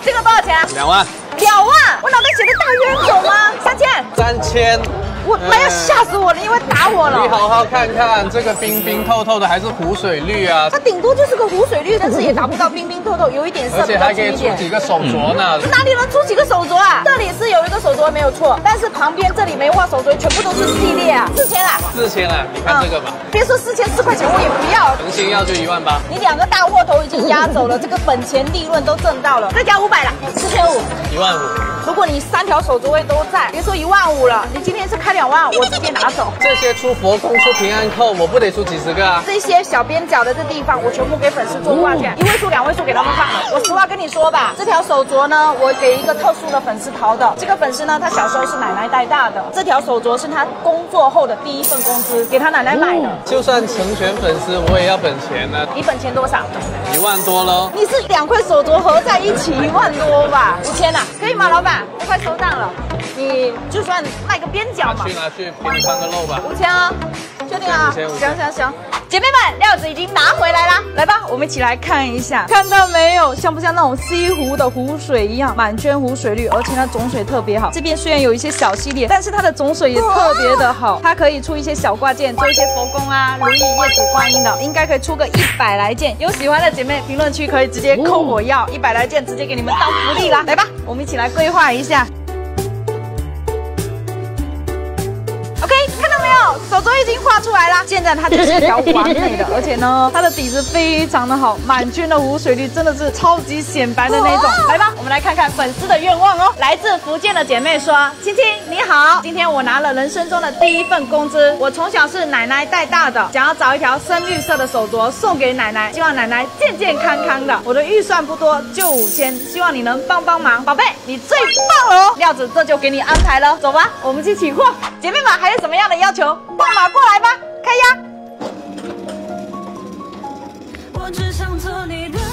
这个多少钱 2万。 2万，我脑袋写的大冤种吗？3000。 3000。 我妈要吓死我了，因为打我了。 你好好看看，这个冰冰透透的还是湖水绿啊？ 它顶多就是个湖水绿，但是也达不到冰冰透透，有一点色， 而且还可以出几个手镯呢。 哪里能出几个手镯啊？这里是有一个手镯没有错，但是旁边这里没画手镯，全部都是系列啊，4000啊 ，4000啊，你看这个吧。 别说4000，4块钱我也不要。 诚心要就1万8。 你2个大货头已经压走了，这个本钱利润都挣到了，再加500了，4500。 1万5。 如果你3条手镯位都在，别说1万5了，你今天是开2万，我直接拿走。 这些出佛宫、出平安扣，我不得出几十个啊？ 这些小边角的这地方，我全部给粉丝做挂件，1位数、2位数给他们放了。我实话跟你说吧，这条手镯呢，我给一个特殊的粉丝淘的。这个粉丝呢，他小时候是奶奶带大的，这条手镯是他工作后的第1份工资，给他奶奶买的。 就算成全粉丝，我也要本钱呢。 你本钱多少 ？1万多喽。 你是2块手镯合在一起1万多吧？5000啊，可以吗，老板？我快收账了，你就算卖个边角嘛。 拿去，给你放个肉吧。 5000啊，确定啊？行。姐妹们，料子已经拿回来啦，来吧，我们一起来看一下，看到没有？像不像那种西湖的湖水一样，满圈湖水绿，而且它种水特别好。这边虽然有一些小系列，但是它的种水也特别的好，它可以出一些小挂件，做一些佛宫啊、如意、叶子、观音的，应该可以出个100来件。有喜欢的姐妹，评论区可以直接扣我要100来件，直接给你们当福利啦。来吧，我们一起来规划一下。OK， 看到没有？手镯已经画出来啦，现在它就是一条完美的，而且呢，它的底子非常的好，满圈的湖水绿，真的是超级显白的那种。来吧，我们来看看粉丝的愿望哦。来自福建的姐妹说：“青青你好，今天我拿了人生中的第1份工资，我从小是奶奶带大的，想要找一条深绿色的手镯送给奶奶，希望奶奶健健康康的。我的预算不多，就5000，希望你能帮帮忙，宝贝，你最棒了哦！料子这就给你安排了，走吧，我们去取货。姐妹们还有什么样的要求？报码过来吧，开压。我只想做你的